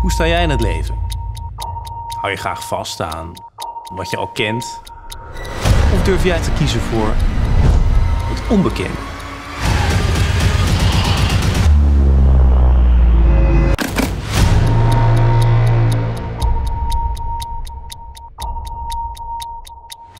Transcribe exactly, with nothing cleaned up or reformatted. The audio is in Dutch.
Hoe sta jij in het leven? Hou je graag vast aan wat je al kent? Of durf jij te kiezen voor het onbekende?